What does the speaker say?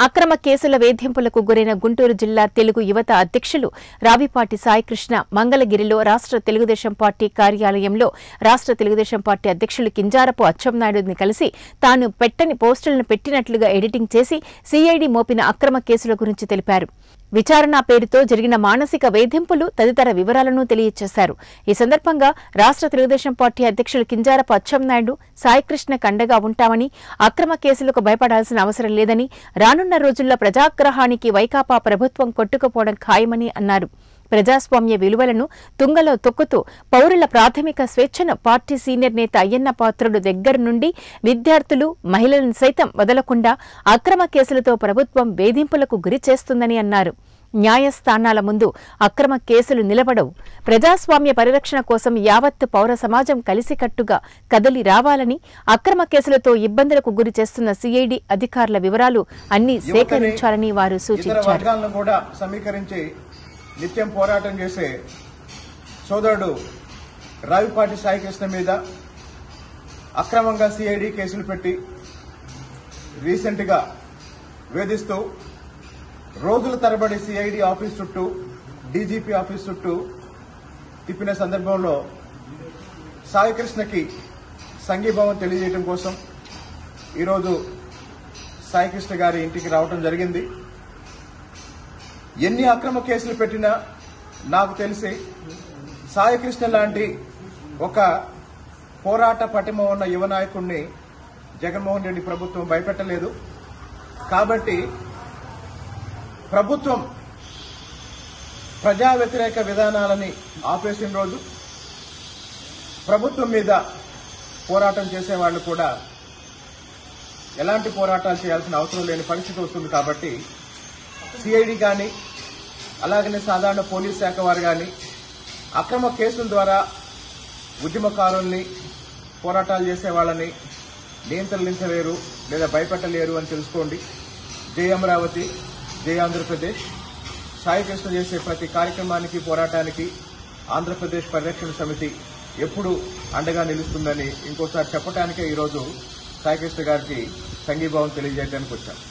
అక్రమ కేసుల వేధింపులకు గురైన గుంటూరు జిల్లా తెలుగు యువత అధ్యక్షులు రావిపాటి సాయికృష్ణ మంగళగిరిలో రాష్ట్ర తెలుగుదేశం పార్టీ కార్యాలయంలో రాష్ట్ర తెలుగుదేశం పార్టీ అధ్యక్షులు కింజారపు అచ్చెన్నాయుడుని కలిసి తాను పెట్టని పోస్టులను పెట్టినట్లుగా ఎడిటింగ్ చేసి సిఐడి మోపిన అక్రమ కేసుల గురించి తెలిపారు. విచారణ పేరుతో జరిగిన మానసిక వేధింపులు తదితర వివరాలను తెలియజేశారు. ఈ సందర్భంగా రాష్ట్ర తెలుగుదేశం పార్టీ అధ్యక్షులు కింజారపు అచ్చెన్నాయుడు సాయికృష్ణ కండగా ఉంటామని, అక్రమ కేసులకు భయపడాల్సిన అవసరం లేదని, రానున్న రోజుల్లో ప్రజాగ్రహానికి వైకాపా ప్రభుత్వం కొట్టుకుపోవడం ఖాయమని అన్నారు. ప్రజాస్వామ్య విలువలను తుంగలో తొక్కుతూ పౌరుల ప్రాథమిక స్వేచ్ఛను పార్టీ సీనియర్ నేత అయ్యన్న పాత్రుడు దగ్గర నుండి విద్యార్థులు, మహిళలను సైతం వదలకుండా అక్రమ కేసులతో ప్రభుత్వం వేధింపులకు గురి చేస్తుందని అన్నారు. న్యాయస్థానాల ముందు అక్రమ కేసులు నిలబడవు. ప్రజాస్వామ్య పరిరక్షణ కోసం యావత్ పౌర సమాజం కలిసికట్టుగా కదలి రావాలని, అక్రమ కేసులతో ఇబ్బందులకు గురి చేస్తున్న సిఐడి అధికారుల వివరాలు అన్ని సేకరించాలని వారు సూచించారు. నిత్యం పోరాటం చేసే సోదరుడు రావిపాటి సాయికృష్ణ మీద అక్రమంగా సిఐడి కేసులు పెట్టి రీసెంట్గా వేధిస్తూ రోజుల తరబడి సిఐడి ఆఫీస్ చుట్టూ, డీజీపీ ఆఫీస్ చుట్టూ తిప్పిన సందర్భంలో సాయికృష్ణకి సంఘీభావం తెలియజేయడం కోసం ఈరోజు సాయికృష్ణ గారి ఇంటికి రావడం జరిగింది. ఎన్ని అక్రమ కేసులు పెట్టినా నాకు తెలిసి సాయికృష్ణ లాంటి ఒక పోరాట పటిమ ఉన్న యువ నాయకుడిని జగన్మోహన్ రెడ్డి ప్రభుత్వం భయపెట్టలేదు. కాబట్టి ప్రభుత్వం ప్రజా వ్యతిరేక విధానాలని ఆపేసిన రోజు ప్రభుత్వం మీద పోరాటం చేసేవాళ్లు కూడా ఎలాంటి పోరాటాలు చేయాల్సిన అవసరం లేని పరిస్థితి వస్తుంది. కాబట్టి సిఐడి కానీ అలాగనే సాధారణ పోలీస్ శాఖ వారు కానీ అక్రమ కేసుల ద్వారా ఉద్యమకారుల్ని, పోరాటాలు చేసే వాళ్ళని నియంత్రించలేరు లేదా భయపెట్టలేరు అని తెలుసుకోండి. జై అమరావతి, జై ఆంధ్రప్రదేశ్. సాయికృష్ణ చేసే ప్రతి కార్యక్రమానికి, పోరాటానికి ఆంధ్రప్రదేశ్ పరిరక్షణ సమితి ఎప్పుడూ అండగా నిలుస్తుందని ఇంకోసారి చెప్పడానికే ఈరోజు సాయికృష్ణ గారికి సంఘీభావం తెలియజేయడానికి వచ్చాను.